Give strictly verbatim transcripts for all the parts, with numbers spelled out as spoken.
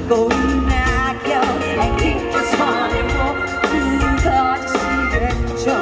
꽃이 낙엽 애기들 손에 모두 거지시겠죠.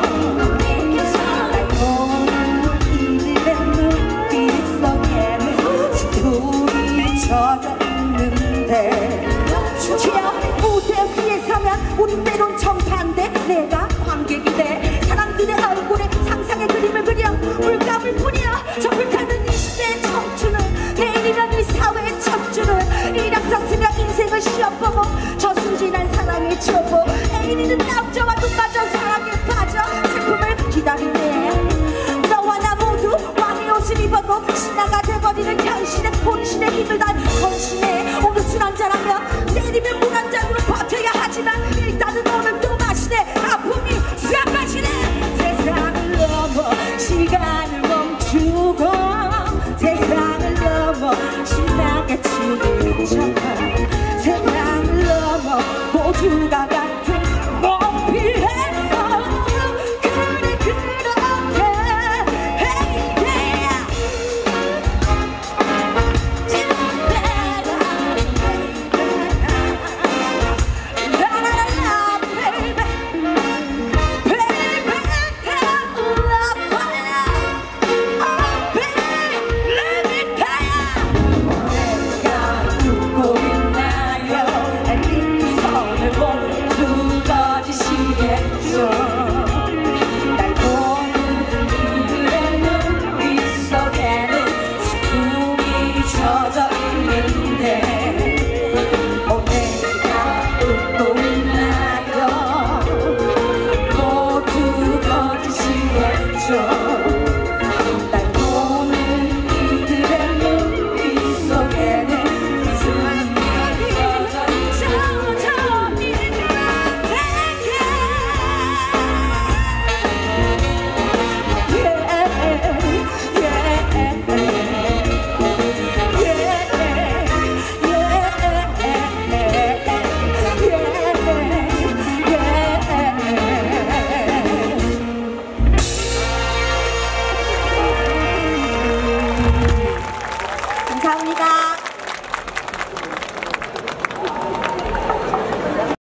달콤한 이들의 눈빛 속에는 슬픔이 젖어 있는데 주여 무대 위에 서면 우리 때론 정반대 내가 관객이 돼 사람들의 얼굴에 상상의 그림을 그려 물감을 뿌려 저 불타는 이 시대의 청춘은 내일이면 이 사회의 척주는 일확산승과 인생을 시험보고 저 순진한 사랑의 초보 애인이는 남자와 눈 맞아 사랑에 빠져 슬픔을 기다리네. 너와 나 모두 왕의 옷을 입어도 신화가 돼버리는 현실의 혼신의 힘을 단 헌신해. 오늘 술 한잔하며 내일이면 물 한 잔으로 버텨야 하지만 일단은 오늘 또 마시네. 아픔이 싹 마시네. 세상을 넘어 시간을 멈추고 세상을 넘어 신나게 춤을 춰